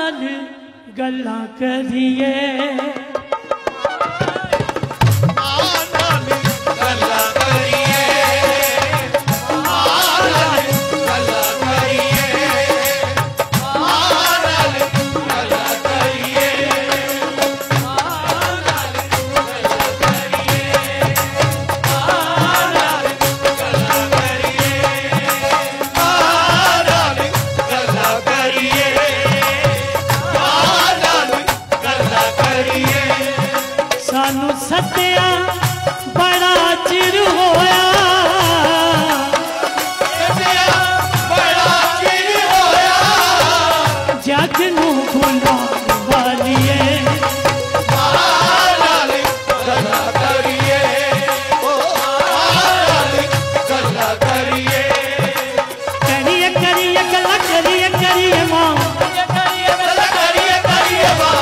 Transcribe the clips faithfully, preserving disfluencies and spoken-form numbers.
नाल गल्लां करिए सानू सत्या बड़ा चिर होया बड़ा चिर होया जग नू भुला वालिए गल्ला करिए गल्ला करिए करिए करिए गल्ला करिए करिए मां करिए गल्ला करिए करिए मां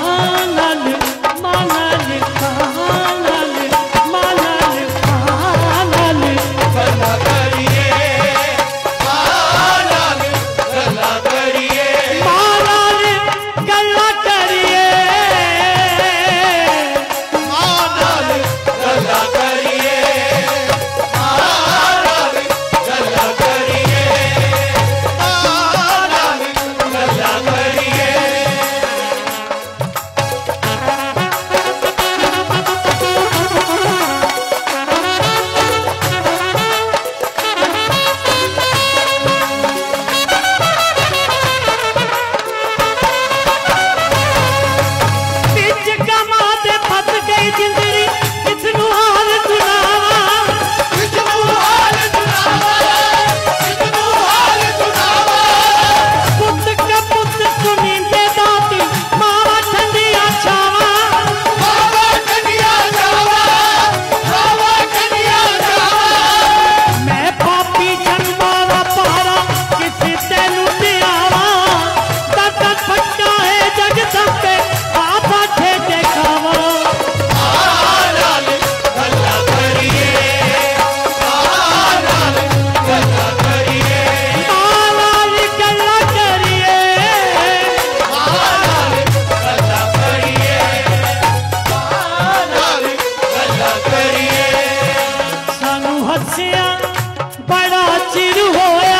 बड़ा चिर होया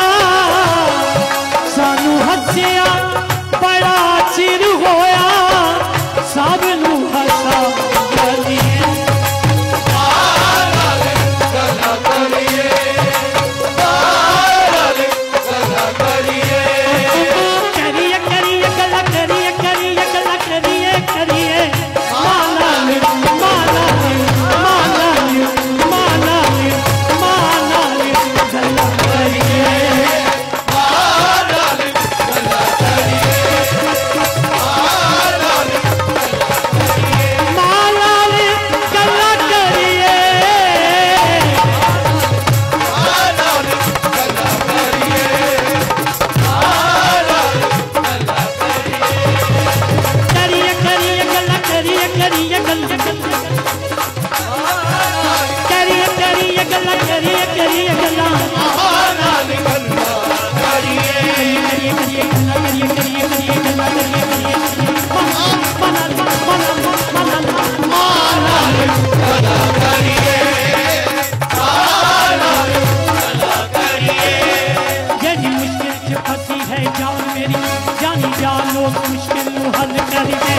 सानू हसिया बड़ा चिर होया सब नू हसा गलिए गल्ला करिए गल्ला करिए करिए करिए गल्ला करिए करिए गल्ला करिए करिए माना माना माना माना मुश्किल हल करिए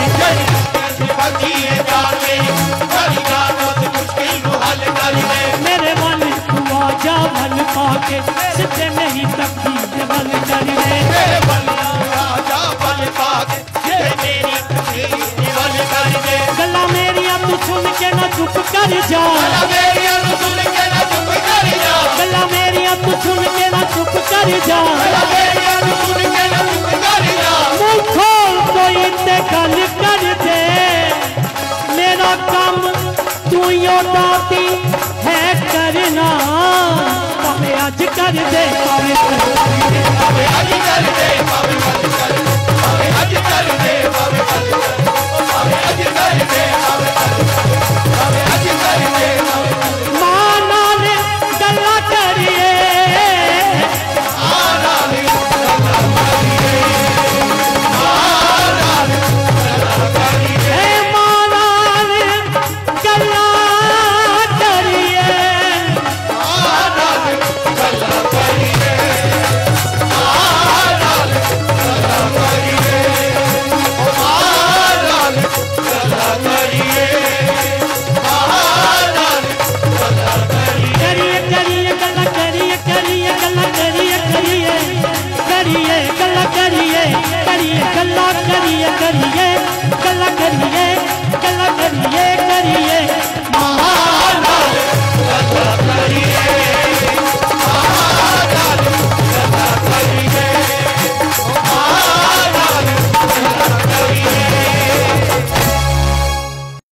मेरे मन हुआ जा भल पाके सिद्धे मेरी तकदीर बल करिए गल्ला मेरिया तू सुन के ना चुप कर जा गल्ला मेरिया तू सुन के ना चुप कर जा खोल कोई ते गल कर दे मेरा काम तू यो दाती है करना भावे अज कर दे भावे अज कर दे